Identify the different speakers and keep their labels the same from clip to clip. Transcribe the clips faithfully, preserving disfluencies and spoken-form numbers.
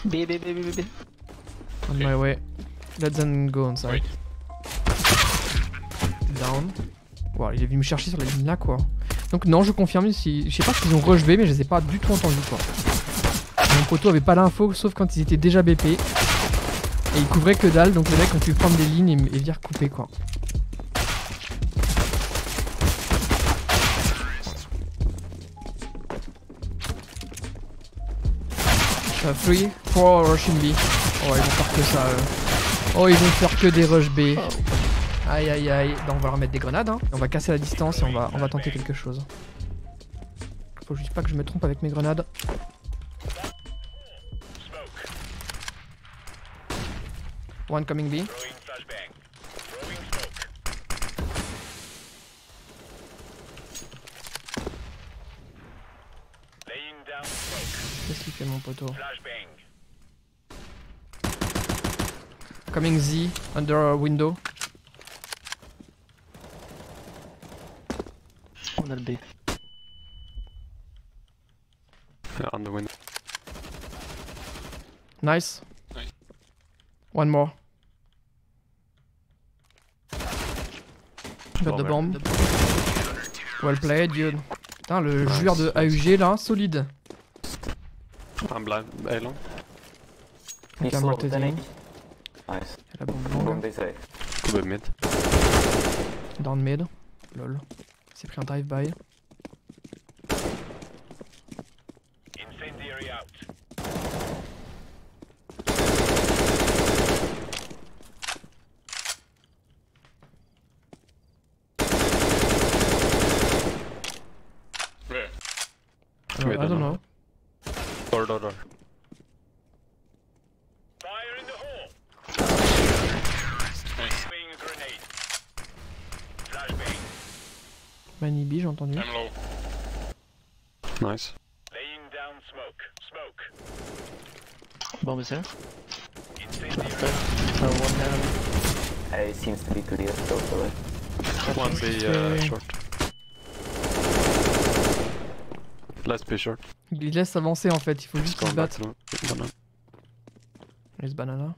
Speaker 1: B, B, B, B, B.
Speaker 2: On my way. Let's then go inside. Down. Wow, il est venu me chercher sur la ligne là quoi. Donc non, je confirme, si... je sais pas s'ils ont rush B, mais je les ai pas du tout entendus quoi. Mon poteau avait pas l'info, sauf quand ils étaient déjà B P. Et ils couvraient que dalle, donc les mecs ont pu prendre des lignes et, et venir couper quoi. Uh, three, four rushing B. Oh, ils vont faire que ça. Euh. Oh, ils vont faire que des rush B. Aïe aïe aïe. Bah, on va leur mettre des grenades. Hein. On va casser la distance et on va, on va tenter quelque chose. Faut juste pas que je me trompe avec mes grenades. One coming B. Qu'est-ce qu'il fait mon poteau? Coming Z, under a window.
Speaker 1: On a le B.
Speaker 3: Yeah, on the window.
Speaker 2: Nice.
Speaker 3: Nice.
Speaker 2: One more. Got the bomb. Well played, dude. Putain, le nice, joueur de A U G là, solide.
Speaker 3: I'm blind, A long.
Speaker 2: Ok, I'm rotating.
Speaker 4: Nice.
Speaker 2: La bombe longue.
Speaker 3: Could be mid.
Speaker 2: Down mid. Lol. C'est pris un drive-by.
Speaker 5: Incendiary out.
Speaker 3: Where?
Speaker 2: Uh, I don't know.
Speaker 3: Door, door, door.
Speaker 5: Fire in the hole. Throwing a grenade. Flashbang.
Speaker 2: Mani B, j'ai entendu.
Speaker 3: I'm low. Nice.
Speaker 5: Laying down smoke. Smoke.
Speaker 1: Bomb is there.
Speaker 5: Incendiary.
Speaker 1: Uh, one enemy.
Speaker 4: A seems to be clear, totally.
Speaker 3: One B uh, short. Let's be short.
Speaker 2: Il laisse avancer en fait, il faut juste qu'ils se battent.
Speaker 3: Banana.
Speaker 2: Les banana.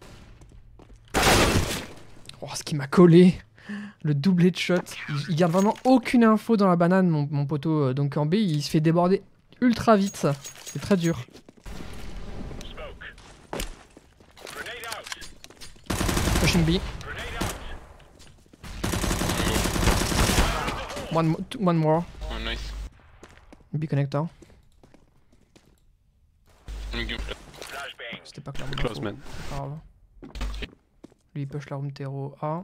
Speaker 2: Oh, ce qui m'a collé. Le doublé de shot. Il, il garde vraiment aucune info dans la banane, mon, mon poteau. Donc en B, il se fait déborder ultra vite. C'est très dur.
Speaker 5: Smoke. Grenade out.
Speaker 2: Pushing B.
Speaker 5: Grenade out.
Speaker 2: One, mo one more.
Speaker 3: Oh, nice.
Speaker 2: B connector.
Speaker 5: Flashbang.
Speaker 2: C'était pas clairement.
Speaker 3: Close man.
Speaker 2: C'est pas grave. Lui il push la room terreau A.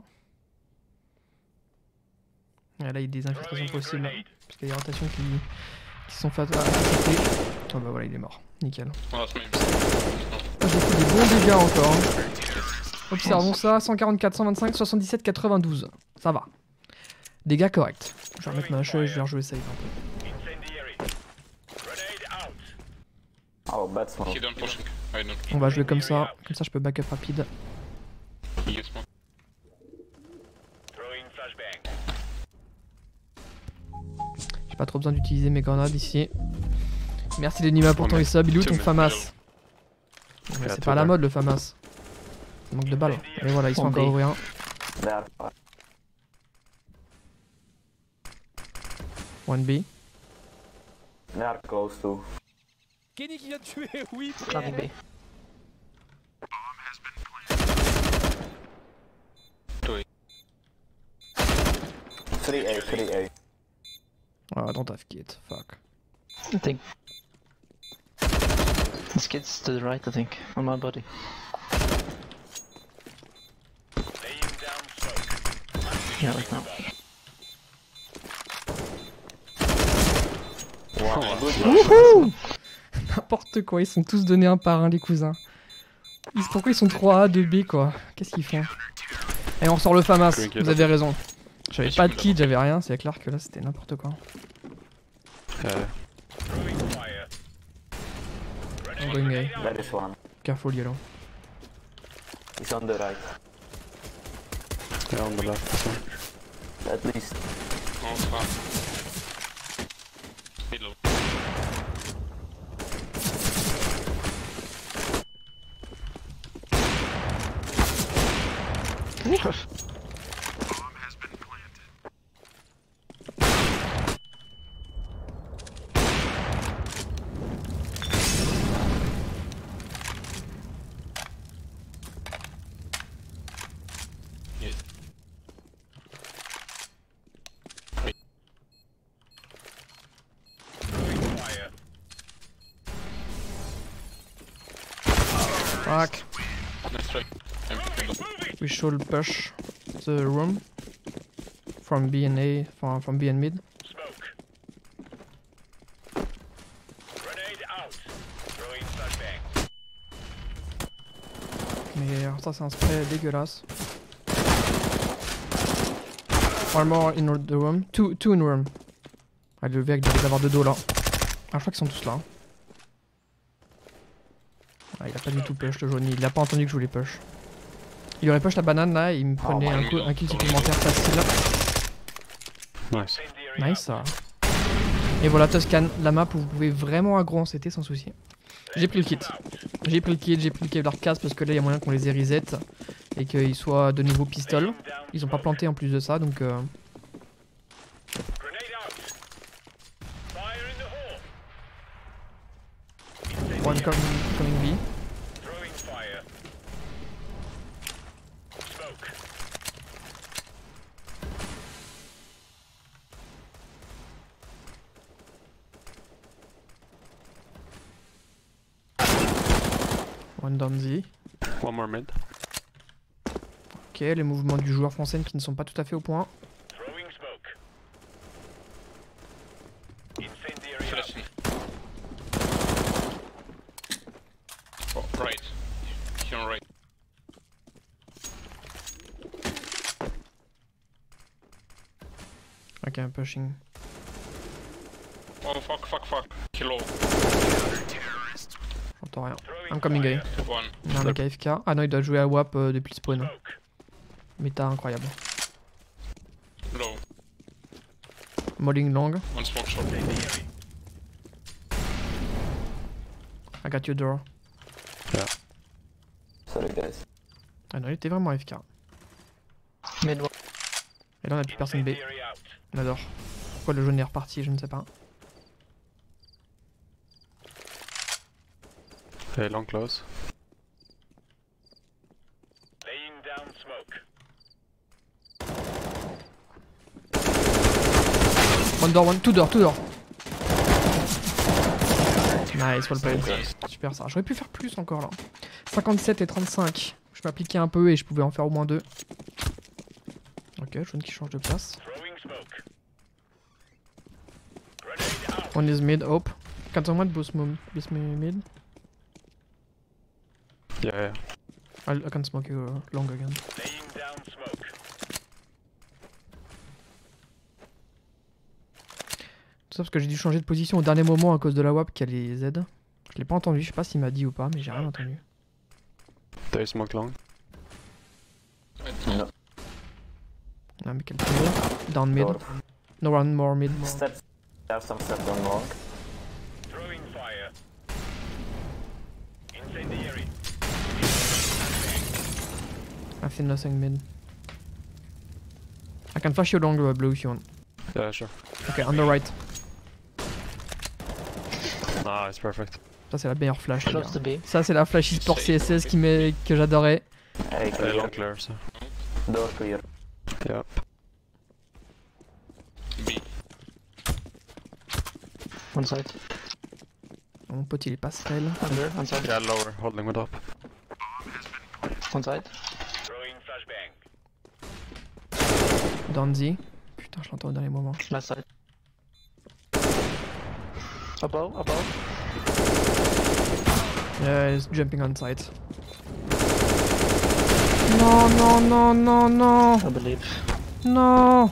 Speaker 2: Et là il y a des infiltrations possibles. Parce qu'il y a des rotations qui, qui sont faites à côté. Oh bah voilà, il est mort. Nickel.
Speaker 3: Oh, that's maybe.
Speaker 2: Ah, j'ai fait des bons dégâts encore. Hein. Observons ça. cent quarante-quatre, cent vingt-cinq, soixante-dix-sept, quatre-vingt-douze. Ça va. Dégâts corrects. Je vais remettre ma hache et je vais rejouer save un peu.
Speaker 5: Incendiary. Grenade out.
Speaker 4: Oh, bad smoke.
Speaker 3: He don't pushing. I don't.
Speaker 2: On va jouer comme ça. Comme ça je peux backup rapide.
Speaker 3: He gets one.
Speaker 5: Throwing flashbang.
Speaker 2: J'ai pas trop besoin d'utiliser mes grenades ici. Merci Lenima pour ton sub. Il est où ton FAMAS? C'est pas à la mode le FAMAS. Ça manque de balles. Et voilà, ils sont encore ouvrir.
Speaker 4: They are far.
Speaker 2: One B.
Speaker 4: They are close to.
Speaker 5: Kenny qui vient de tuer, oui.
Speaker 1: Planning B.
Speaker 4: three A, three A.
Speaker 2: Oh, don't have kit. Fuck.
Speaker 1: I think. This kid's to the right, I think, on my body.
Speaker 5: Laying down smoke.
Speaker 1: Yeah, right now.
Speaker 4: Wow, good.
Speaker 2: Wouhou! N'importe quoi, ils sont tous donnés un par un, les cousins. Ils, pourquoi ils sont trois A, deux B, quoi? Qu'est-ce qu'ils font? Et on sort le FAMAS, vous avez raison. J'avais pas de kit, j'avais rien, c'est clair que là c'était n'importe quoi.
Speaker 3: Uh,
Speaker 5: Throwing fire.
Speaker 2: I'm going A.
Speaker 4: There is one.
Speaker 2: Careful yellow.
Speaker 4: He's on the right.
Speaker 3: yeah, on the left. This one.
Speaker 4: At least.
Speaker 3: Oh, fuck. Middle.
Speaker 5: Throwing fire.
Speaker 2: Fuck.
Speaker 3: Nice try. I'm
Speaker 5: Moving.
Speaker 2: We should push the room from B and A, from, from B and mid.
Speaker 5: Smoke. Grenade out. Throwing flashbang.
Speaker 2: Mais alors ça c'est un spray dégueulasse. One more in the room. Two, two in room. Allez, le V il doit avoir deux dos là. Ah, je crois qu'ils sont tous là. Ah, il a pas du tout push le jaune, il a pas entendu que je voulais push. Il aurait push la banane là, il me prenait un, coup, un kill supplémentaire facile.
Speaker 3: Nice.
Speaker 5: Incendiary
Speaker 2: Nice ça. Et voilà Toscan, la map où vous pouvez vraiment aggro en C T sans souci. J'ai pris le kit. J'ai pris le kit, j'ai pris le Kevlar cast parce que là il y a moyen qu'on les ait reset et qu'ils soient de niveau pistol. Ils ont pas planté en plus de ça donc euh...
Speaker 5: Grenade out. Fire in the hole.
Speaker 2: One coming, coming B.
Speaker 5: Throwing fire. Smoke.
Speaker 2: One down Z.
Speaker 3: One more mid.
Speaker 2: Ok, les mouvements du joueur français qui ne sont pas tout à fait au point.
Speaker 5: Throwing smoke. Incendiary out.
Speaker 6: Flashing. Oh, right. Here on right.
Speaker 2: Ok, I'm pushing.
Speaker 6: Oh, fuck, fuck, fuck. Kilo.
Speaker 2: J'entends rien.
Speaker 5: Throwing
Speaker 2: I'm coming A.
Speaker 5: fire.
Speaker 6: One.
Speaker 2: Il y a un mec A F K. Ah non, il doit jouer à W A P euh, depuis le spawn.
Speaker 5: Smoke.
Speaker 2: Méta incroyable.
Speaker 6: Low.
Speaker 2: Modding long.
Speaker 6: One smoke shot.
Speaker 5: Incendiary.
Speaker 2: I got your door.
Speaker 4: Sorry guys.
Speaker 2: Ah non, il était vraiment A F K.
Speaker 1: Mid one.
Speaker 2: Et là on a plus personne B.
Speaker 5: Incendiary out.
Speaker 2: On adore. Pourquoi le jaune est reparti, je ne sais pas.
Speaker 3: Hey, long close.
Speaker 5: Laying down smoke.
Speaker 2: One door, one, two door, two door. Nice, well played. Super ça. J'aurais pu faire plus encore là. cinquante-sept et trente-cinq. Je m'appliquais un peu et je pouvais en faire au moins deux. Ok, jaune qui change de place.
Speaker 5: Throwing smoke. Grenade out.
Speaker 2: One is mid, hope. Can someone boost me, boost me mid?
Speaker 3: Yeah, yeah.
Speaker 2: I, I can smoke you uh, long again.
Speaker 5: Laying down smoke.
Speaker 2: Tout ça parce que j'ai dû changer de position au dernier moment à cause de la W A P qui a les Z. Je l'ai pas entendu, je sais pas s'il m'a dit ou pas, mais j'ai rien entendu.
Speaker 3: They smoke long.
Speaker 4: No.
Speaker 2: Ah mais quel plaisir. Down mid.
Speaker 4: Door.
Speaker 2: No one more mid.
Speaker 4: Steps. Have some steps on long.
Speaker 5: Throwing fire. Incendiary.
Speaker 2: I feel nothing mid. I can flash you long uh, blue if you want.
Speaker 3: Yeah, sure.
Speaker 2: Ok, on the right.
Speaker 3: Ah, it's perfect.
Speaker 2: Ça c'est la meilleure flash. les
Speaker 1: Close
Speaker 2: gars.
Speaker 1: to B.
Speaker 2: Ça c'est la flash e-sport C S S qui m'est- que j'adorais.
Speaker 4: Hey,
Speaker 3: Hey,
Speaker 4: clear.
Speaker 3: long clear, so.
Speaker 4: Door clear.
Speaker 3: Yep.
Speaker 6: B.
Speaker 1: One side.
Speaker 2: Mon pote il est passerelle.
Speaker 1: Under. One side.
Speaker 3: Yeah, lower, holding it up.
Speaker 1: One side.
Speaker 5: Throwing flashbang.
Speaker 2: Danzy. Putain, je l'entends au dernier moment.
Speaker 1: Last side. Above. Above.
Speaker 2: Yeah, he's jumping on site. Non, non, non, non, non.
Speaker 1: I believe.
Speaker 2: Non.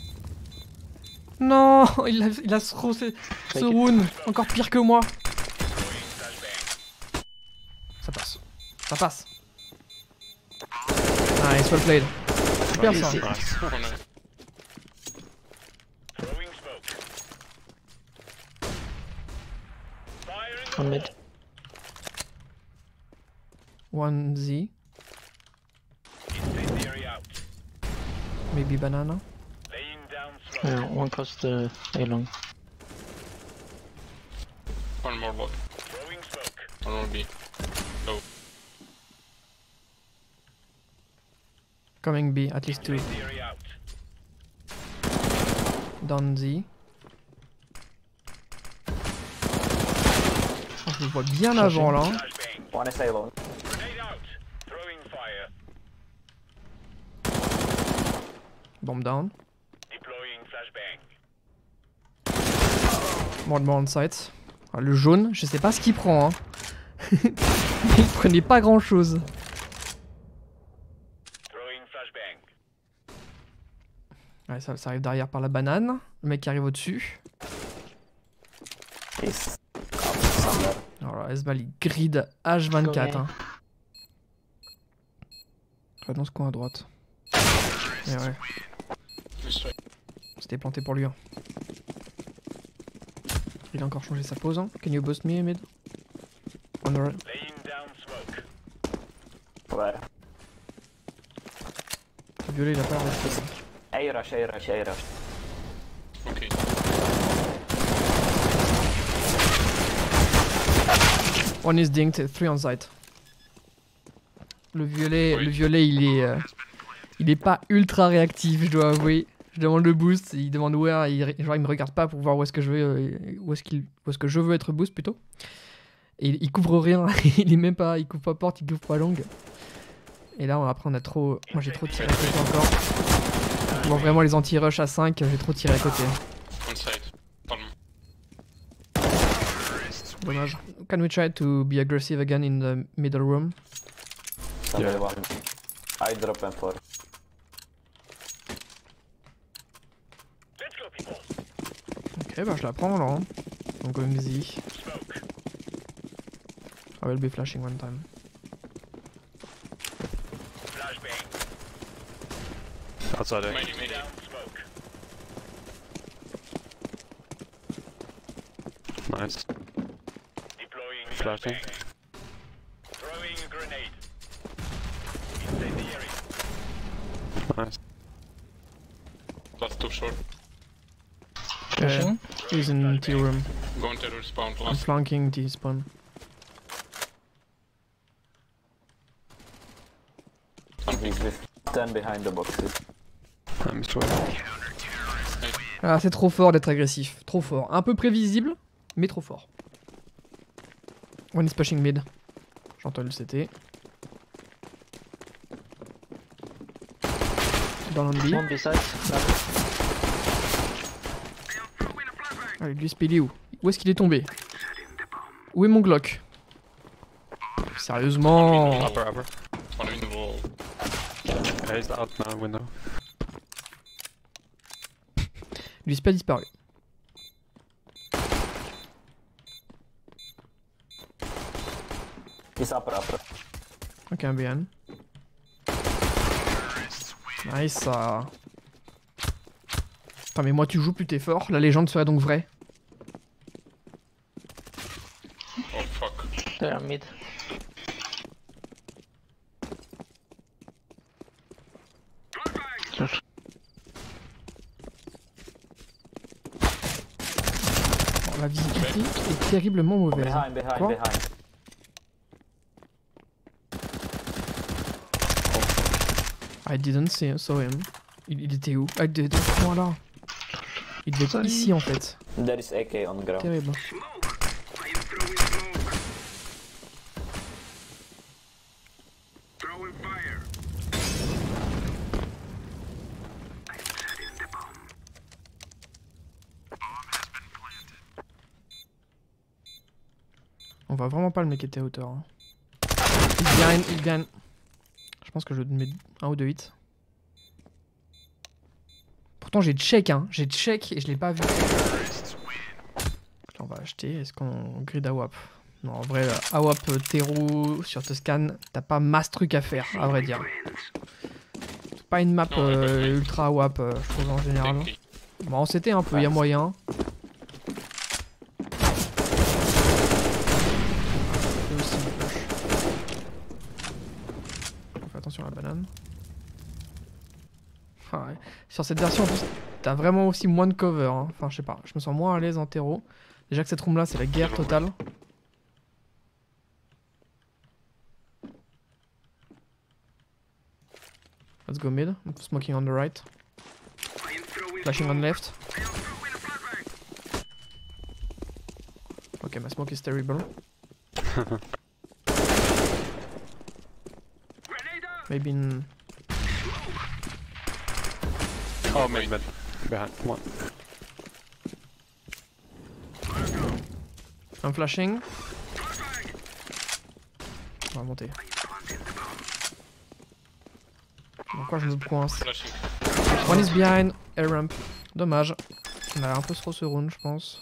Speaker 2: Non. Il a, il a ce, ce, ce
Speaker 1: Take it.
Speaker 2: wound. Encore pire que moi.
Speaker 5: Throwing flashbang.
Speaker 2: Ça passe. Ça passe. Nice, well played. Super ça.
Speaker 1: Easy.
Speaker 3: Nice.
Speaker 6: Oh, no.
Speaker 5: Throwing smoke. Fire in the
Speaker 1: One mid.
Speaker 5: hole.
Speaker 2: One Z.
Speaker 5: Incendiary out.
Speaker 2: Maybe banana.
Speaker 5: Laying down smoke.
Speaker 1: Yeah, one cross the A long.
Speaker 6: One more bot.
Speaker 5: Throwing smoke.
Speaker 6: One more B. Low.
Speaker 2: Coming B, at least two.
Speaker 5: Theory out.
Speaker 2: Down Z. Oh, je le vois bien avant là. hein.
Speaker 5: Flashbang.
Speaker 4: One is alone.
Speaker 5: Grenade out. Throwing fire.
Speaker 2: Bomb down.
Speaker 5: Deploying flashbang.
Speaker 2: One more on site. Ah, le jaune, je sais pas ce qu'il prend. Hein. Il prenait pas grand chose.
Speaker 5: Throwing flashbang.
Speaker 2: Ouais, ça, ça arrive derrière par la banane. Le mec qui arrive au-dessus.
Speaker 4: He's up somewhere.
Speaker 2: Alors, Esbal il grid H vingt-quatre. Hein. Pas dans ce coin à droite. Et ouais,
Speaker 6: This way.
Speaker 2: c'était planté pour lui. Hein. Il a encore changé sa pose. Hein. Can you boost me, mid? On the right.
Speaker 5: Laying down smoke.
Speaker 4: Ouais.
Speaker 2: Le violet il a pas resté.
Speaker 4: A rush, A rush, A rush.
Speaker 6: Okay.
Speaker 2: One is dinked, three on site. Le violet,
Speaker 6: Oui.
Speaker 2: le violet il est, euh, il est pas ultra réactif, je dois avouer. Je demande le boost, il demande where, il, genre il me regarde pas pour voir où est-ce que je veux, euh, où est-ce qu'il, où est-ce que je veux être boost plutôt. Et il, il couvre rien, il est même pas, il couvre pas porte, il couvre pas longue. Et là on- après on a trop, moi j'ai trop tiré à côté encore. Bon vraiment les anti-rush à cinq, j'ai trop tiré à côté.
Speaker 6: One side. One.
Speaker 2: Dommage. Can we try to be aggressive again in the middle room?
Speaker 4: Somebody one. I drop M four.
Speaker 5: Let's go, people.
Speaker 2: Ok bah je la prends là. Hein. I'm going Z.
Speaker 5: Smoke.
Speaker 2: I will be flashing one time.
Speaker 5: Flashbang.
Speaker 3: Outside A.
Speaker 6: Many, many.
Speaker 5: Down smoke.
Speaker 3: Nice.
Speaker 5: Deploying
Speaker 3: Flashing.
Speaker 5: flashbang. Throwing a grenade. Incendiary.
Speaker 3: Nice.
Speaker 6: Last two short.
Speaker 1: Flashing.
Speaker 2: He's in T room.
Speaker 6: Going to respawn
Speaker 2: I'm
Speaker 6: last.
Speaker 2: flanking T spawn.
Speaker 4: He's with ten behind the boxes.
Speaker 3: I missed one.
Speaker 2: Ah c'est trop fort d'être agressif, trop fort. Un peu prévisible, mais trop fort. One is pushing mid. J'entends le C T. Dans l'enemy.
Speaker 1: One beside.
Speaker 2: Allez, lui spell où? Où est-ce qu'il est tombé? Où est mon Glock? Sérieusement.
Speaker 3: Upper, upper.
Speaker 6: One in the wall.
Speaker 3: Yeah, he's out now, window.
Speaker 2: Lui spell disparu.
Speaker 4: He's upper, upper.
Speaker 2: Ok, un B N. Nice ça. Putain mais moi tu joues plus t'es fort, la légende serait donc vraie.
Speaker 6: Oh fuck.
Speaker 1: They are mid.
Speaker 2: Bon, la visibilité est terriblement mauvaise.
Speaker 4: Behind, behind,
Speaker 2: Quoi?
Speaker 4: behind.
Speaker 2: I didn't see saw him. Il, il était où? Ah, il était dans ce coin là. Il devait être ici en fait.
Speaker 4: There is A K on the ground.
Speaker 2: Terrible. On va vraiment pas le mec était à hauteur. Hein. Il gagne, il gagne. Je pense que je mets un ou deux hits. Pourtant j'ai check hein, j'ai check et je l'ai pas vu. Là on va acheter, est-ce qu'on grid A W A P? Non en vrai A W A P Terreau sur Toscan, t'as pas masse truc à faire à vrai dire. C'est pas une map
Speaker 6: Non, ouais,
Speaker 2: euh,
Speaker 6: ouais, ouais.
Speaker 2: ultra A W A P euh, je trouve en général.
Speaker 6: Take
Speaker 2: Bon c'était un peu, il y a moyen. Et aussi une flash. On fait attention à la banane. Ah ouais. Sur cette version, en plus, t'as vraiment aussi moins de cover. Hein. Enfin, je sais pas, je me sens moins à l'aise en terreau. Déjà que cette room là, c'est la guerre totale. Let's go mid. I'm smoking on the right. Flashing on left. Okay, my smoke is terrible. Maybe in...
Speaker 3: Oh, mid, mid. Behind, come on.
Speaker 2: I'm flashing. On va monter. Pourquoi je me coince?
Speaker 6: Flashing.
Speaker 2: One is behind, air ramp. Dommage. On a un peu trop ce round, je pense.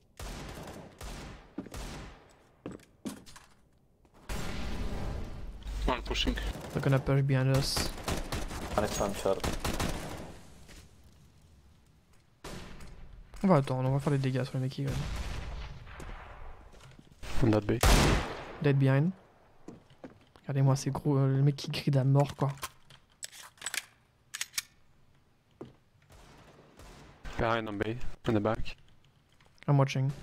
Speaker 6: One pushing.
Speaker 2: They're gonna push behind us.
Speaker 4: One is one short.
Speaker 2: On va attendre, on va faire des dégâts sur les mecs qui gagnent.
Speaker 3: On that B.
Speaker 2: Dead behind. Regardez-moi ces gros... Euh, le mec qui crie à mort, quoi.
Speaker 3: Behind on B, in the back.
Speaker 2: I'm watching.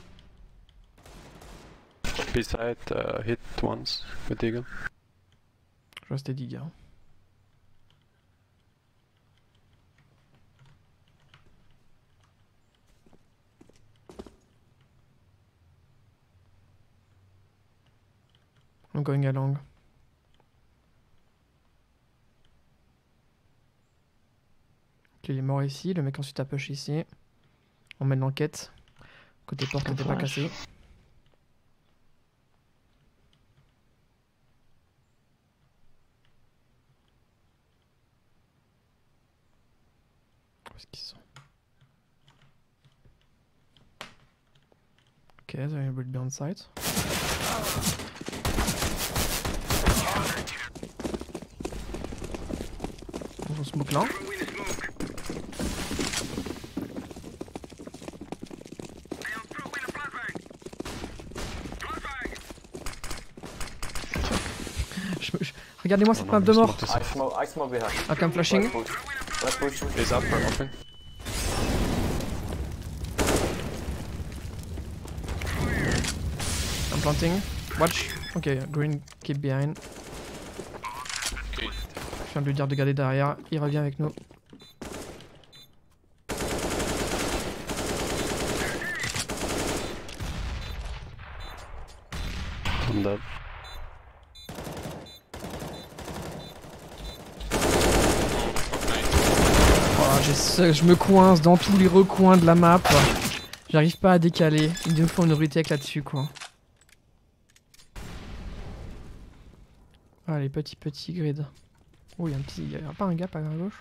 Speaker 3: B side, uh, hit once with Eagle.
Speaker 2: Je reste des dégâts. I'm going along. Ok, il est mort ici, le mec ensuite a push ici. On mène l'enquête. Côté porte n'était pas cassé. Où est-ce qu'ils sont? Ok, they will be on site. On smoke là. Je- je- Regardez-moi cette map de mort.
Speaker 4: I smoke, I smoke behind.
Speaker 2: Ok, I'm flashing.
Speaker 4: Let's push. Let's push.
Speaker 3: He's up for open.
Speaker 2: I'm planting. Watch. Ok, green, keep behind.
Speaker 6: Okay.
Speaker 2: Je viens de lui dire de garder derrière. Il revient avec nous.
Speaker 3: I'm dead.
Speaker 2: Oh, j'ai ce- je me coince dans tous les recoins de la map. J'arrive pas à décaler. Il nous faut une retake là-dessus, quoi. Ah, les petits petits grids. Oh, il y a un petit. Il y a pas un gap à gauche?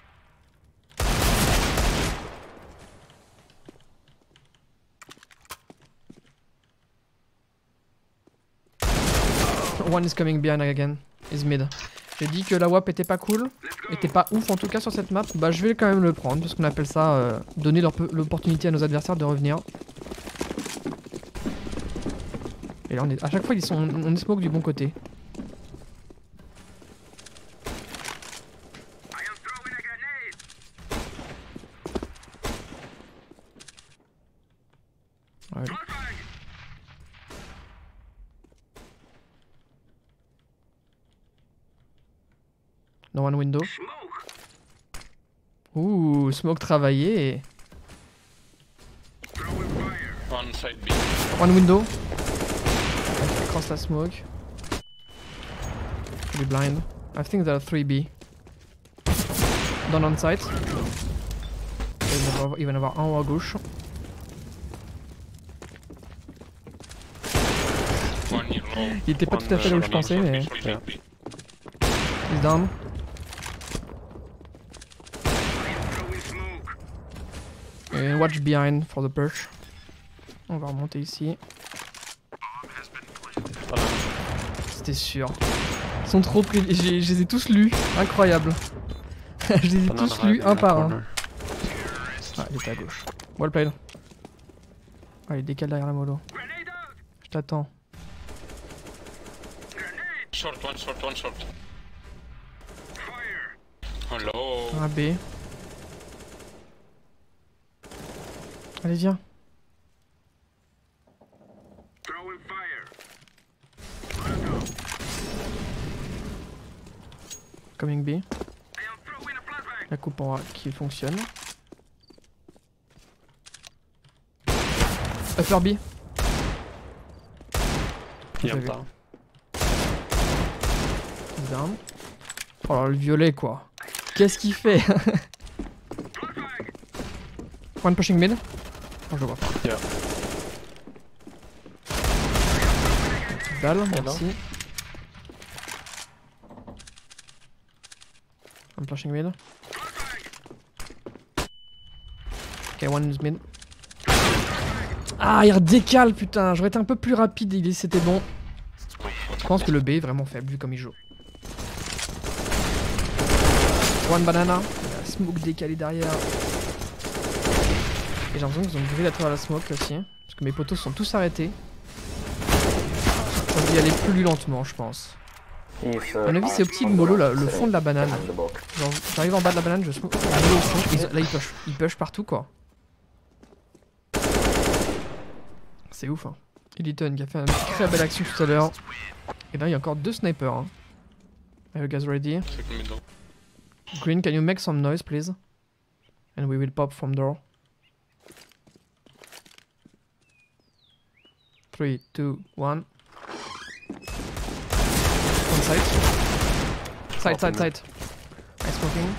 Speaker 2: One is coming behind again. Is mid. J'ai dit que la W A P était pas cool, était pas ouf en tout cas sur cette map. Bah je vais quand même le prendre parce qu'on appelle ça euh, donner l'opportunité à nos adversaires de revenir. Et là on est, à chaque fois ils sont, on est smoke du bon côté. Ouais. No one window. Ouh, smoke travaillé.
Speaker 6: One side B.
Speaker 2: One window. Cross la smoke. Be blind. I think there are three B. Down on site. Il va y en avoir un en haut à gauche.
Speaker 6: One near low.
Speaker 2: Il était pas
Speaker 3: One,
Speaker 2: tout à fait là où
Speaker 3: uh,
Speaker 2: je pensais, mais
Speaker 6: Short
Speaker 3: Yeah.
Speaker 6: B.
Speaker 2: he's down. Et watch behind for the push. On va remonter ici. C'était sûr. Ils sont trop pris. j'ai- Je les ai tous lus. Incroyable. Je les ai
Speaker 3: Banana
Speaker 2: tous lus
Speaker 3: hide in
Speaker 2: un
Speaker 3: that
Speaker 2: par un.
Speaker 3: corner.
Speaker 2: Ah, il était à gauche. Well played. Ah, il décale derrière la mollo. Je t'attends.
Speaker 6: Short, one short, one short. Hello.
Speaker 2: Un B. Allez, viens. Coming B. La coupe en A qui fonctionne. Upper B.
Speaker 3: Yep,
Speaker 2: vu.
Speaker 3: down.
Speaker 2: Down. Oh là, le violet quoi. Qu'est-ce qu'il fait? One pushing mid. Oh, je le vois pas.
Speaker 3: Yeah.
Speaker 2: Dalle, merci. I'm pushing mid. Ok, one is mid. Ah, il redécale, putain. J'aurais été un peu plus rapide, il c'était bon. Je pense que le B est vraiment faible vu comme il joue. One banana. La smoke décalée derrière. Et j'ai l'impression qu'ils ont grillé à travers la smoke aussi. Parce que mes potos sont tous arrêtés. Ça va y aller plus lentement, je pense.
Speaker 4: He's, uh,
Speaker 2: À mon avis, c'est au petit de mollo là, le fond de la banane. Genre, j'arrive en bas de la banane, je smoke. Ah, mollo au fond. Ils- Là, il push. Il push partout quoi. C'est ouf hein. Eliton qui a fait une très belle action tout à l'heure. Et là, il y a encore deux snipers. Hein. Are you guys ready?
Speaker 6: Second middle.
Speaker 2: Green, can you make some noise, please? And we will pop from door. Three, two, one. One side. Side, side, side. Nice smoking.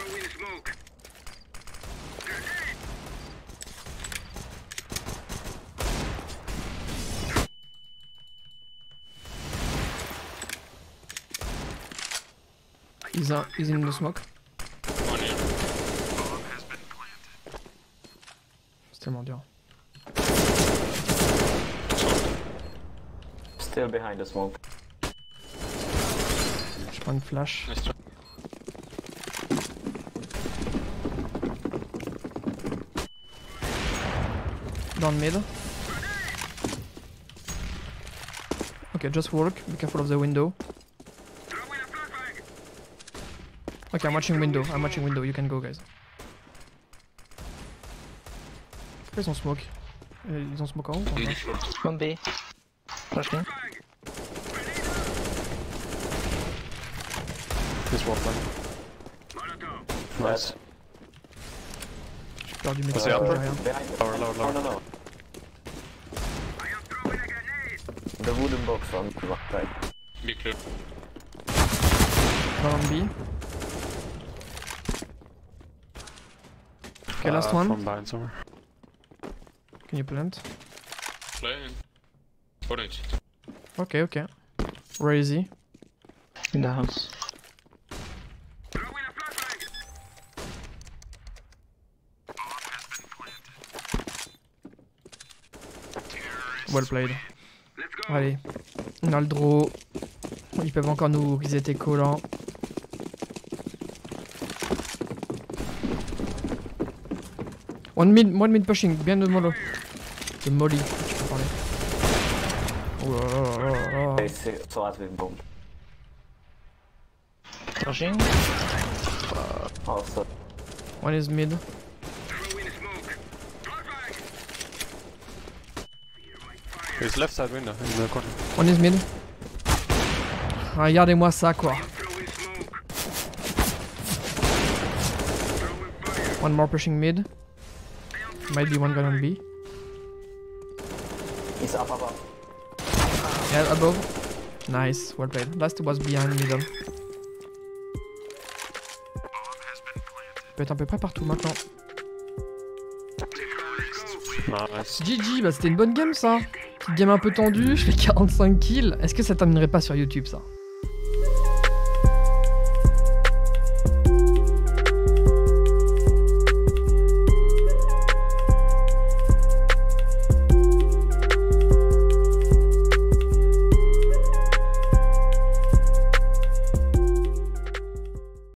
Speaker 2: He's, uh, he's in the smoke.
Speaker 6: One here.
Speaker 2: C'est tellement dur.
Speaker 4: Still behind the smoke.
Speaker 2: Je prends une flash.
Speaker 6: Nice try.
Speaker 2: Down mid. Okay, just walk. Be careful of the window. Okay, I'm watching window. I'm watching window. You can go, guys. Pourquoi ils ont smoke? Euh, Ils ont smoke en haut?
Speaker 6: One B short.
Speaker 1: One B. Flashing.
Speaker 3: This one down. Nice.
Speaker 2: J'ai perdu mes
Speaker 3: C'est
Speaker 2: cartes,
Speaker 3: upper.
Speaker 2: j'ai rien.
Speaker 4: Behind the
Speaker 3: Lower, lower,
Speaker 4: Oh
Speaker 3: lower.
Speaker 4: no no. The wooden box on the left side.
Speaker 6: Be clear.
Speaker 2: Down B. Okay, last
Speaker 3: Uh,
Speaker 2: one.
Speaker 3: From behind somewhere.
Speaker 2: Can you plant?
Speaker 6: Play. Orange.
Speaker 2: Okay, okay. Where is he?
Speaker 1: In the house.
Speaker 2: Well played. Allez, on a le draw. Ils peuvent encore nous resetter collant. One mid, one mid pushing, bien de mollo. De molly, je peux parler. Oh là là là là là.
Speaker 4: They see so as with bomb.
Speaker 1: Flashing.
Speaker 4: Oh so
Speaker 2: One is mid.
Speaker 3: He's left side window in the corner.
Speaker 2: One is mid. Ah, regardez-moi ça quoi. One more pushing mid. Might be one guy on B.
Speaker 4: he's up above.
Speaker 2: Yeah, above. Nice, well played. Last was behind middle. Peut être à peu près partout maintenant.
Speaker 3: Nice.
Speaker 2: G G, bah c'était une bonne game ça. Petite game un peu tendue, je fais quarante-cinq kills. Est-ce que ça terminerait pas sur YouTube ça?